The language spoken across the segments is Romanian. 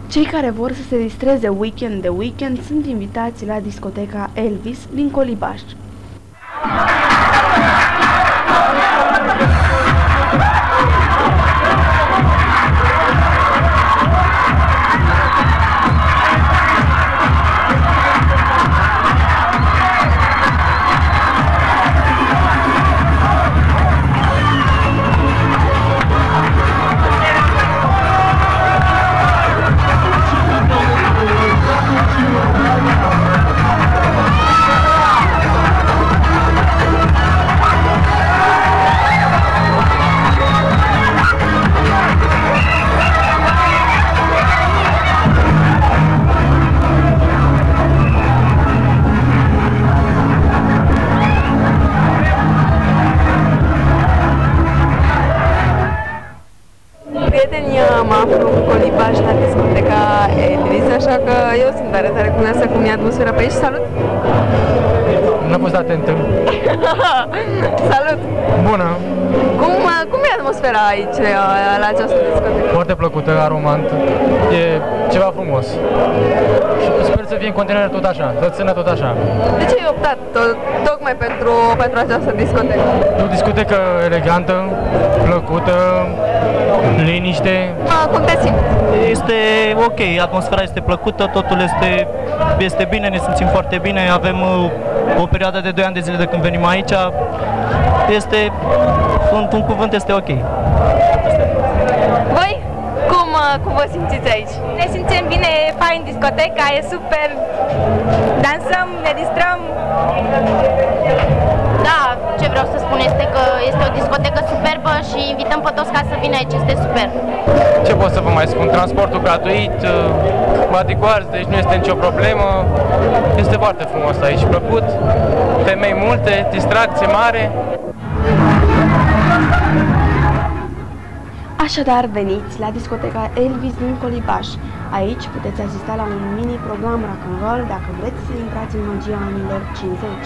Cei care vor să se distreze weekend de weekend sunt invitați la discoteca Elvis din Colibaș. Mă aflu în Colibaș la discoteca Elvis, așa că eu sunt tare curioasă cum e atmosfera pe aici. Salut! N-am fost atentă. Salut! Bună! Cum e atmosfera aici la această discotecă? Foarte plăcută, aromantă. E ceva frumos. Și sper să fie în continuare tot așa, să țină tot așa. De ce ai optat tocmai pentru această discotecă? E o discotecă elegantă, plăcută, liniște. Cum te simți? Este ok, atmosfera este plăcută, totul este bine, ne simțim foarte bine, avem o perioadă de 2 ani de zile de când venim aici, un cuvânt, este ok. Voi? Cum vă simțiți aici? Ne simțim bine, e fain discoteca, e super, dansăm, ne distrăm. Da, ce vreau să spun este că este o discotecă superbă și invităm pe toți ca să vină aici, este super. Ce pot să vă mai spun? Transportul gratuit, bodyguards, deci nu este nicio problemă. Este foarte frumos aici, plăcut, femei multe, distracție mare. Așadar, veniți la discoteca Elvis din Colibaș. Aici puteți asista la un mini-program rock'n'roll dacă vreți să intrați în magia anilor 50.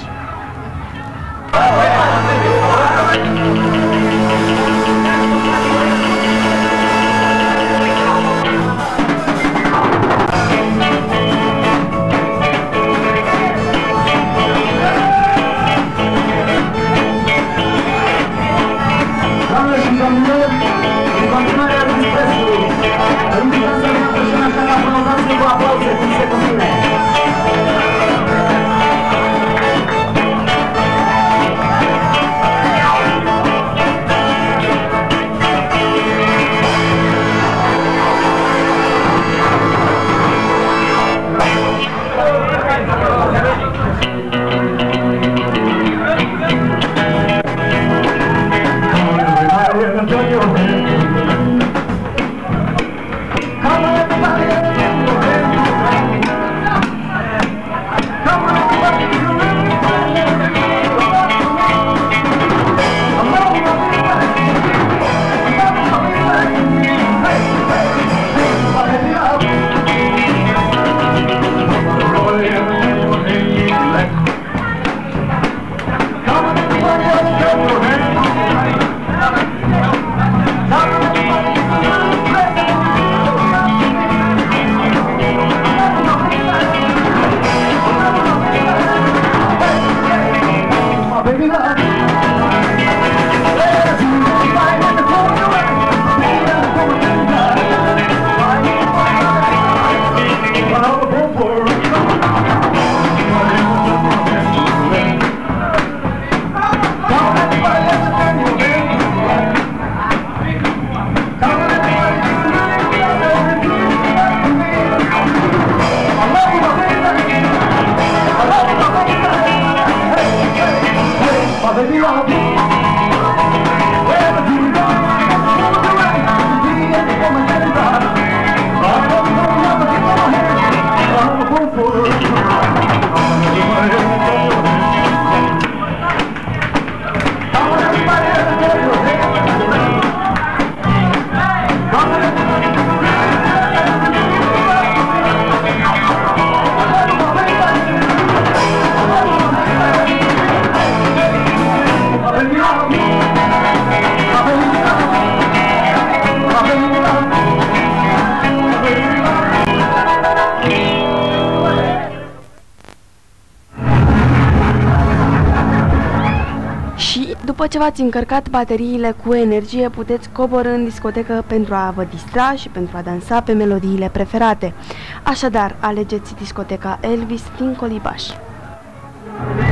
După ce v-ați încărcat bateriile cu energie, puteți coborî în discotecă pentru a vă distra și pentru a dansa pe melodiile preferate. Așadar, alegeți discoteca Elvis din Colibaș.